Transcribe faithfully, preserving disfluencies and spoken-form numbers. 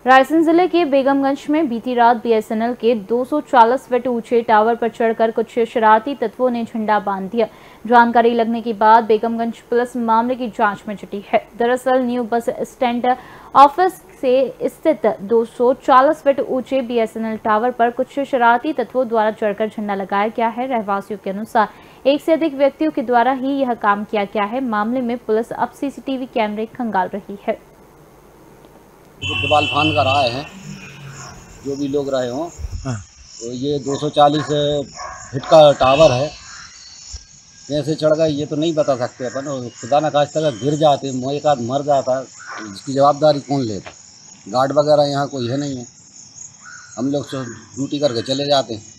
रायसेन जिले के बेगमगंज में बीती रात बीएसएनएल के दो सौ चालीस फीट ऊंचे टावर पर चढ़कर कुछ शरारती तत्वों ने झंडा बांध दिया। जानकारी लगने के बाद बेगमगंज पुलिस मामले की जांच में जुटी है। दरअसल न्यू बस स्टैंड ऑफिस से स्थित दो सौ चालीस फीट ऊंचे बीएसएनएल टावर पर कुछ शरारती तत्वों द्वारा चढ़कर झंडा लगाया गया है। रहवासियों के अनुसार एक से अधिक व्यक्तियों के द्वारा ही यह काम किया गया है। मामले में पुलिस अब सीसीटीवी कैमरे खंगाल रही है। दीवाल फान कर आए हैं, जो भी लोग रहे हों। तो ये दो सौ चालीस फीट का टावर है, कैसे चढ़ गए ये तो नहीं बता सकते अपन। और खुदा न खास्ता अगर गिर जाते, एक आध मर जाता, इसकी जवाबदारी कौन लेता। गार्ड वगैरह यहाँ कोई है नहीं है, हम लोग ड्यूटी करके चले जाते हैं।